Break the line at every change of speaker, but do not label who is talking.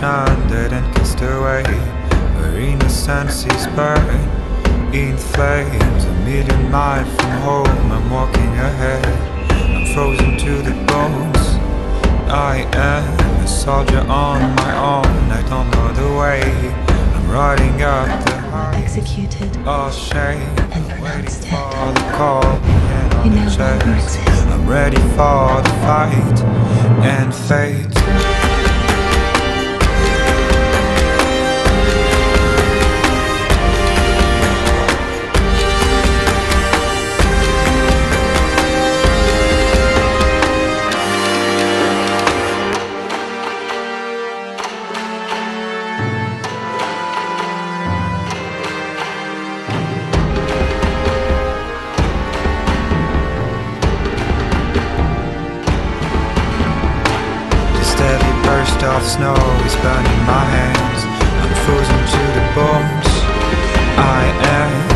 stranded and cast away, where innocence is buried in flames. A million miles from home, I'm walking ahead, I'm frozen to the bones. I am a soldier on my own, I don't know the way, I'm riding up the heights.
Executed
Oh shame,
and
waiting
pronounced
for
dead.
the call.
You no longer exist.
I'm ready for the fight and fate. Steady burst of snow is burning my hands, I'm frozen to the bones. I am